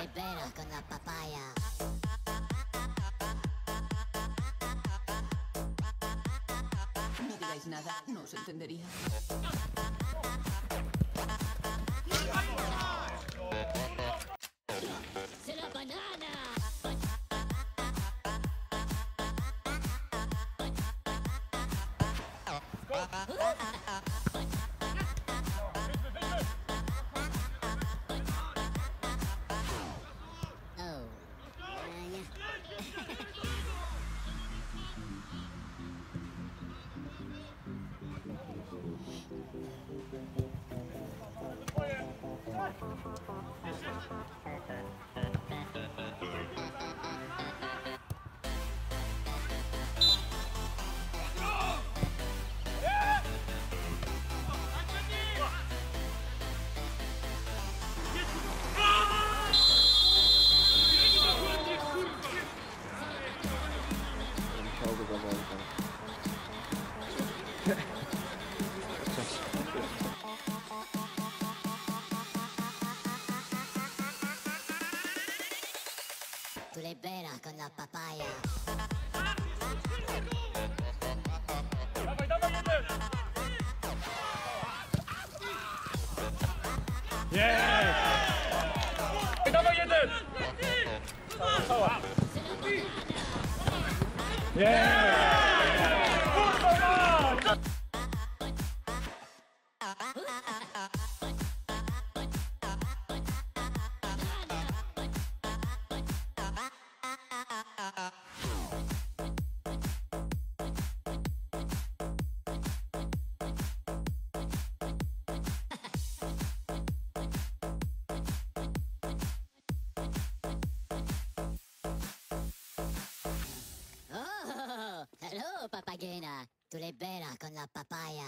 le peras con la papaya. No digáis nada, no os entendería. ¡C'est la banana! Oh. Tú le peras con la papaya. Dawaj jeden! Cała. Oh, hello, papagena. Tú le peras con la papaya.